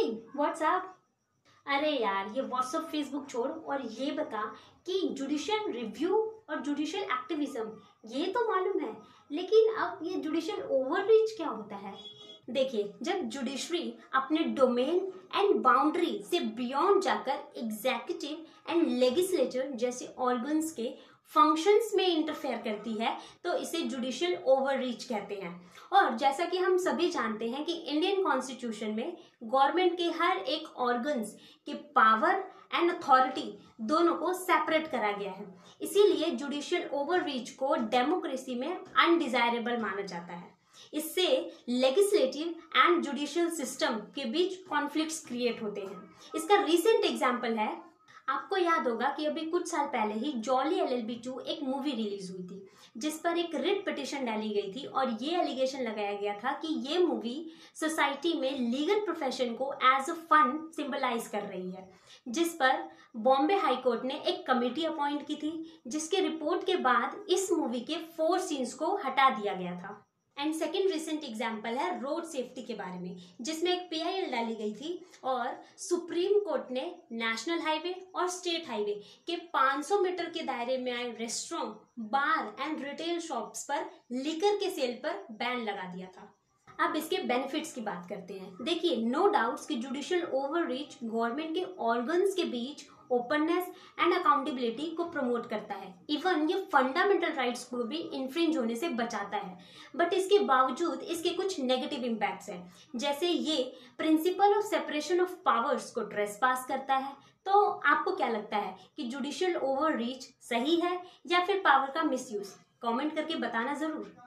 WhatsApp. अरे यार, ये व्हाट्सअप फेसबुक छोड़ और ये बता कि जुडिशियल रिव्यू और जुडिशियल एक्टिविज्म ये तो मालूम है, लेकिन अब ये जुडिशियल ओवररीच क्या होता है? देखिए, जब जुडिशरी अपने डोमेन एंड बाउंड्री से बियॉन्ड जाकर एग्जीक्यूटिव एंड लेजिस्लेचर जैसे ऑर्गन्स के फंक्शंस में इंटरफेयर करती है तो इसे जुडिशियल ओवररीच कहते हैं। और जैसा कि हम सभी जानते हैं कि इंडियन कॉन्स्टिट्यूशन में गवर्नमेंट के हर एक ऑर्गन्स के पावर एंड अथॉरिटी दोनों को सेपरेट करा गया है। इसीलिए जुडिशियल ओवररीच को डेमोक्रेसी में अनडिजायरेबल माना जाता है। इससे लेजिस्लेटिव एंड जुडिशियल सिस्टम के बीच कॉन्फ्लिक्ट्स क्रिएट होते हैं। इसका रीसेंट एग्जांपल है, आपको याद होगा कि अभी कुछ साल पहले ही जॉली LLB 2 एक मूवी रिलीज हुई थी जिस पर एक रिट पिटिशन डाली गई थी और ये एलिगेशन लगाया गया था कि ये मूवी सोसाइटी में लीगल प्रोफेशन को एज अ फन सिंबलाइज कर रही है, जिस पर बॉम्बे हाई कोर्ट ने एक कमेटी अपॉइंट की थी जिसके रिपोर्ट के बाद इस मूवी के 4 सीन्स को हटा दिया गया था। एंड सेकेंड रिसेंट एग्जाम्पल है रोड सेफ्टी के बारे में, जिसमें एक PIL डाली गई थी और सुप्रीम कोर्ट ने नेशनल हाईवे और स्टेट हाईवे के 500 मीटर के दायरे में आए restaurant, bar and retail shops पर लिकर के सेल पर बैन लगा दिया था। अब इसके बेनिफिट्स की बात करते हैं। देखिए, नो डाउट्स कि जुडिशियल ओवररीच गवर्नमेंट के ऑर्गन्स के बीच ओपननेस एंड अकाउंटेबिलिटी को प्रमोट करता है। इवन ये फंडामेंटल राइट्स को भी इन्फ्रिंज होने से बचाता है। बट इसके बावजूद इसके कुछ नेगेटिव इम्पैक्ट्स हैं, जैसे ये principle of separation of powers को ट्रेसपास करता है। तो आपको क्या लगता है कि जुडिशियल ओवररीच सही है या फिर पावर का मिसयूज? कमेंट करके बताना जरूर।